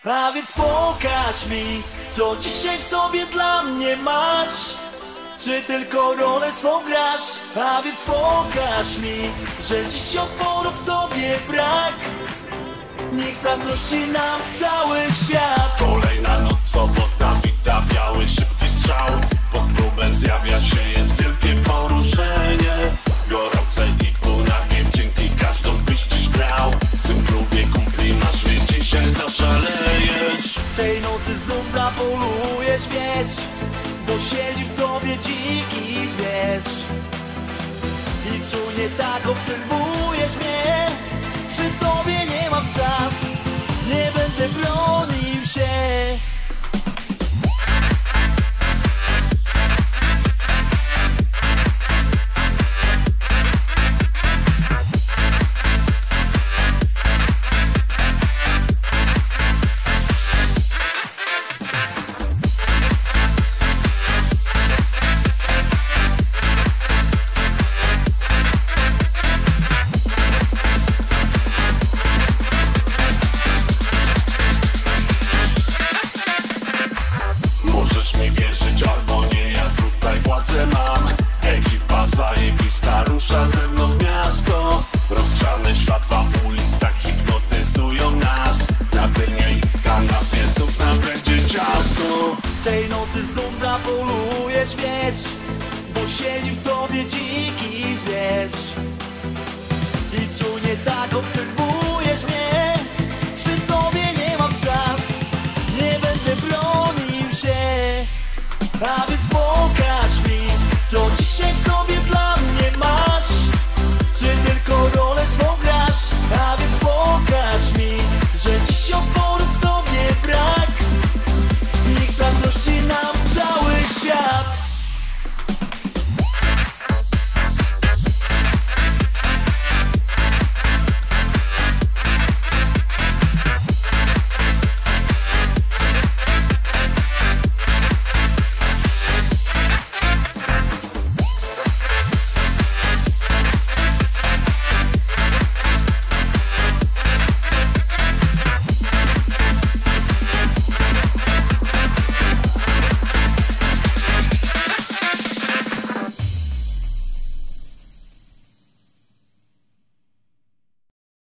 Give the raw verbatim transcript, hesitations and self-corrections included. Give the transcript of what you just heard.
A więc pokaż mi, co dzisiaj w sobie dla mnie masz. Czy tylko rolę swą grasz? A więc pokaż mi, że dziś oporu w tobie brak. Niech zazdrości nam cały świat. Kolejna noc, sobota, wita biały, szybki strzał. Pod klubem zjawia się, jest wielkie poruszenie. Gorące i półnagie, dzięki każdą byś dziś brał. W tym klubie kumpli masz, więc dzisiaj zaszalejesz. Tej nocy znów zapolujesz, wiesz, bo siedzi w tobie dziki zwierz. I czujnie tak obserwujesz mnie. Przy tobie nie mam szans, nie będę bronił się. Tej nocy znów zapolujesz, wiesz, bo siedzi w tobie dziki zwierz.